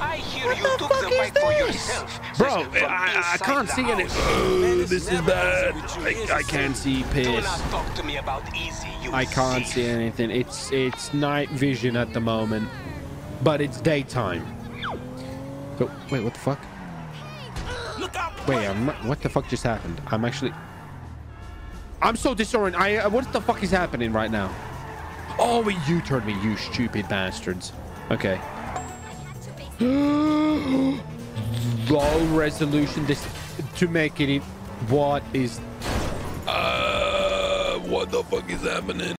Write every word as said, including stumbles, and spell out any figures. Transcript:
I hear What you the took fuck the is mic for this? yourself. Bro, From I, I inside can't the see any. house. Oh, this is bad. I, I can't see Do piss. not talk to me about easy, you I can't thief. see anything. It's it's night vision at the moment, but it's daytime. So wait, what the fuck? Look out! Wait, I'm not, what the fuck just happened? I'm actually. I'm so disoriented. I uh, what the fuck is happening right now? Oh, you turned me, you stupid bastards. Okay. Low resolution this to make it in. What is uh what the fuck is happening?